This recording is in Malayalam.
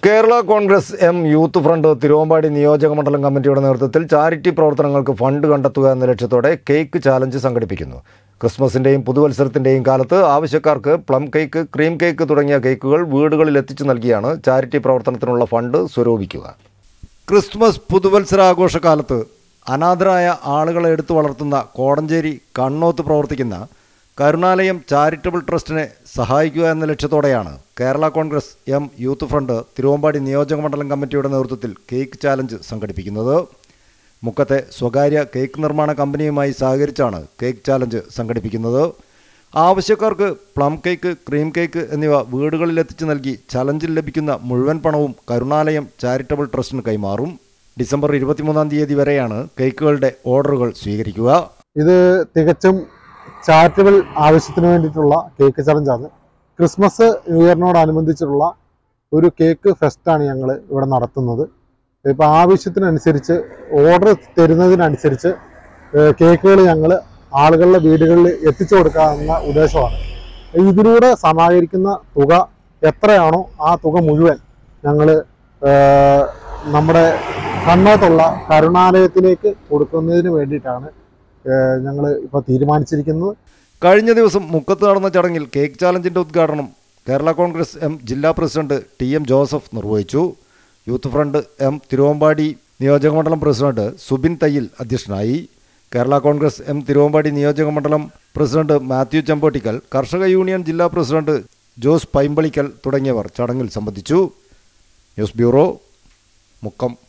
Kerala Congress M youth front Thiruvambady നിയോജക മണ്ഡലം കമ്മിറ്റിയുടെ നേതൃത്വത്തിൽ ചാരിറ്റി പ്രവർത്തനങ്ങൾക്ക് ഫണ്ട് കണ്ടെത്തുക എന്ന ലക്ഷ്യത്തോടെ കേക്ക് ചാലഞ്ച് സംഘടിപ്പിക്കുന്നു. ക്രിസ്മസിൻ്റെയും പുതുവത്സരത്തിൻ്റെയും കാലത്ത് ആവശ്യക്കാർക്ക് പ്ലം കേക്ക്, ക്രീം കേക്ക് തുടങ്ങിയ കേക്കുകൾ വീടുകളിൽ എത്തിച്ചു നൽകിയാണ് ചാരിറ്റി പ്രവർത്തനത്തിനുള്ള ഫണ്ട് സ്വരൂപിക്കുക. ക്രിസ്മസ് പുതുവത്സരാഘോഷകാലത്ത് അനാഥരായ ആളുകളെ എടുത്തു വളർത്തുന്ന കോടഞ്ചേരി കണ്ണോത്ത് പ്രവർത്തിക്കുന്ന കരുണാലയം ചാരിറ്റബിൾ ട്രസ്റ്റിനെ സഹായിക്കുക എന്ന ലക്ഷ്യത്തോടെയാണ് Kerala Congress M youth front Thiruvambady നിയോജക മണ്ഡലം കമ്മിറ്റിയുടെ നേതൃത്വത്തിൽ കേക്ക് ചാലഞ്ച് സംഘടിപ്പിക്കുന്നത്. മുക്കത്തെ സ്വകാര്യ കേക്ക് നിർമ്മാണ കമ്പനിയുമായി സഹകരിച്ചാണ് കേക്ക് ചാലഞ്ച് സംഘടിപ്പിക്കുന്നത്. ആവശ്യക്കാർക്ക് പ്ലം കേക്ക്, ക്രീം കേക്ക് എന്നിവ വീടുകളിൽ എത്തിച്ചു നൽകി ചലഞ്ചിൽ ലഭിക്കുന്ന മുഴുവൻ പണവും കരുണാലയം ചാരിറ്റബിൾ ട്രസ്റ്റിന് കൈമാറും. ഡിസംബർ 23 വരെയാണ് കേക്കുകളുടെ ഓർഡറുകൾ സ്വീകരിക്കുക. ഇത് തികച്ചും ചാരിറ്റബിൾ ആവശ്യത്തിന് വേണ്ടിയിട്ടുള്ള കേക്ക് ചലഞ്ചാണ്. ക്രിസ്മസ് ന്യൂ ഇയറിനോടനുബന്ധിച്ചുള്ള ഒരു കേക്ക് ഫെസ്റ്റാണ് ഞങ്ങൾ ഇവിടെ നടത്തുന്നത്. ഇപ്പോൾ ആവശ്യത്തിനനുസരിച്ച് ഓർഡർ തരുന്നതിനനുസരിച്ച് കേക്കുകൾ ഞങ്ങൾ ആളുകളുടെ വീടുകളിൽ എത്തിച്ചു കൊടുക്കാമെന്ന ഉദ്ദേശമാണ്. ഇതിലൂടെ സമാഹരിക്കുന്ന തുക എത്രയാണോ ആ തുക മുഴുവൻ ഞങ്ങൾ നമ്മുടെ കണ്ണോത്തുള്ള കരുണാലയത്തിലേക്ക് കൊടുക്കുന്നതിന് വേണ്ടിയിട്ടാണ് ഞങ്ങൾ ഇപ്പോൾ തീരുമാനിച്ചിരിക്കുന്നത്. കഴിഞ്ഞ ദിവസം മുക്കത്ത് നടന്ന ചടങ്ങിൽ കേക്ക് ചാലഞ്ചിൻ്റെ ഉദ്ഘാടനം കേരള കോൺഗ്രസ് എം ജില്ലാ പ്രസിഡന്റ് TM ജോസഫ് നിർവഹിച്ചു. യൂത്ത് ഫ്രണ്ട് എം തിരുവമ്പാടി നിയോജക മണ്ഡലം പ്രസിഡന്റ് സുബിൻ തയ്യിൽ അധ്യക്ഷനായി. കേരള കോൺഗ്രസ് എം തിരുവമ്പാടി നിയോജക മണ്ഡലം പ്രസിഡന്റ് മാത്യു ചെമ്പോട്ടിക്കൽ, കർഷക യൂണിയൻ ജില്ലാ പ്രസിഡന്റ് ജോസ് പൈമ്പളിക്കൽ തുടങ്ങിയവർ ചടങ്ങിൽ സംബന്ധിച്ചു. News bureau, Mukkam.